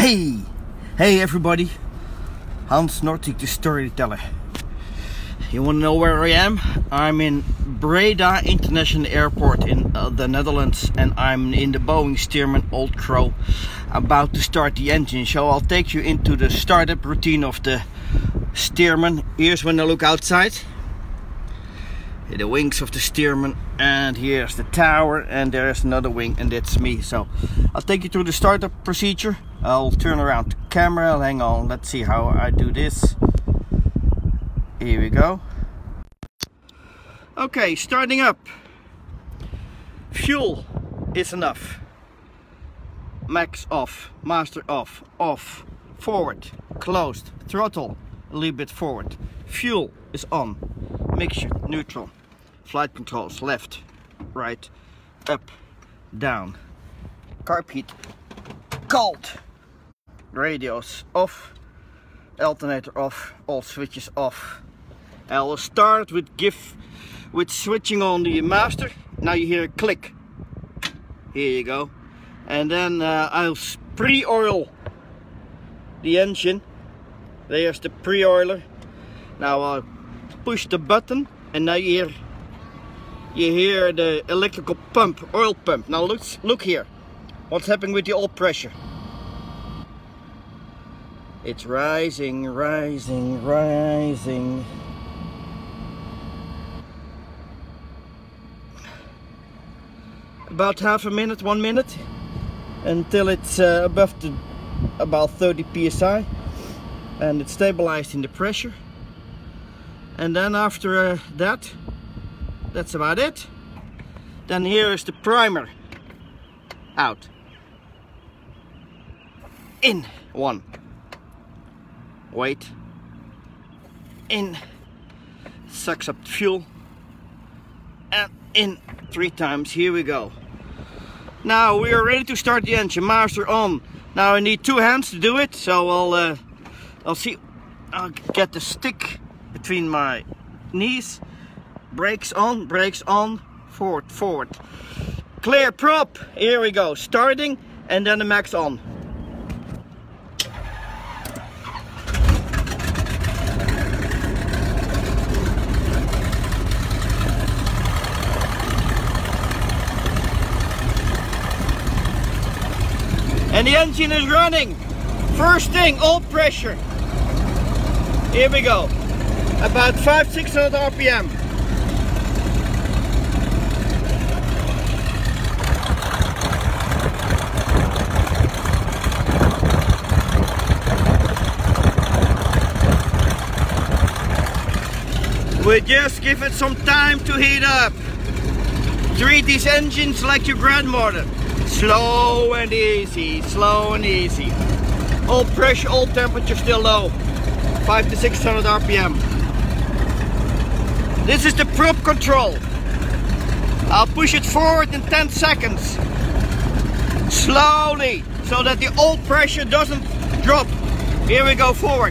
Hey everybody, Hans Nortik, the storyteller. You want to know where I am? I'm in Breda International Airport in the Netherlands, and I'm in the Boeing Stearman Old Crow, about to start the engine. So I'll take you into the startup routine of the Stearman. Here's when I look outside, the wings of the Stearman, and here's the tower, and there's another wing, and that's me. So I'll take you through the startup procedure. I'll turn around the camera. Hang on, let's see how I do this. Here we go. Okay, starting up. Fuel is enough. Max off, master off, off, forward, closed, throttle a little bit forward. Fuel is on, mixture neutral, flight controls left, right, up, down, carb heat cold, radios off, alternator off, all switches off. I will start with switching on the master. Now you hear a click. Here you go. And then I'll pre-oil the engine. There's the pre-oiler. Now I'll push the button, and now you hear the electrical pump, oil pump. Now look here. What's happening with the oil pressure? It's rising, rising, rising. About half a minute, 1 minute, until it's above about 30 psi, and it's stabilized in the pressure. And then after that's about it. Then here is the primer out. In one. Wait. In. Sucks up fuel. And in 3 times. Here we go. Now we are ready to start the engine. Master on. Now I need 2 hands to do it, so I'll get the stick between my knees. Brakes on, forward, forward. Clear prop. Here we go. Starting, and then the max on. And the engine is running. First thing, oil pressure. Here we go. About 500-600 RPM. We just give it some time to heat up. Treat these engines like your grandmother. Slow and easy, slow and easy. Oil pressure, oil temperature still low. 500 to 600 RPM. This is the prop control. I'll push it forward in 10 seconds. Slowly, so that the oil pressure doesn't drop. Here we go, forward.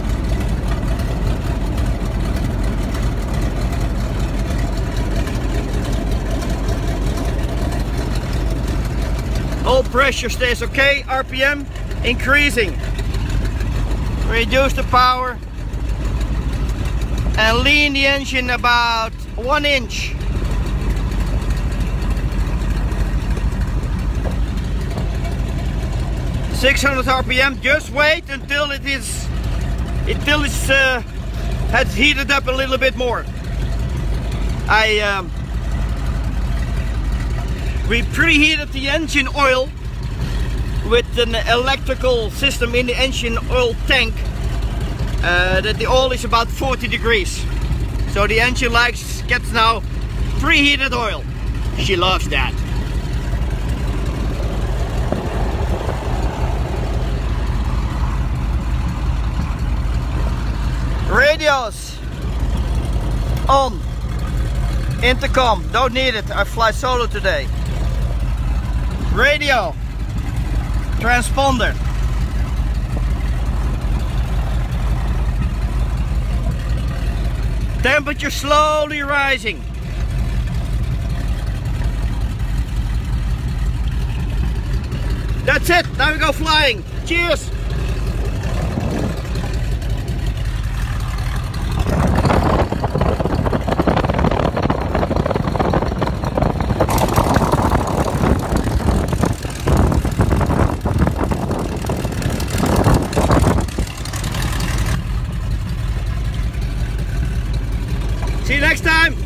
Oil pressure stays okay, RPM increasing. Reduce the power and lean the engine about 1 inch. .600 RPM. Just wait until has heated up a little bit more. We preheated the engine oil with an electrical system in the engine oil tank, that the oil is about 40 degrees. So the engine gets now preheated oil. She loves that. Radios on. Intercom, don't need it, I fly solo today. Radio, transponder. Temperature slowly rising. That's it, now we go flying. Cheers! See you next time!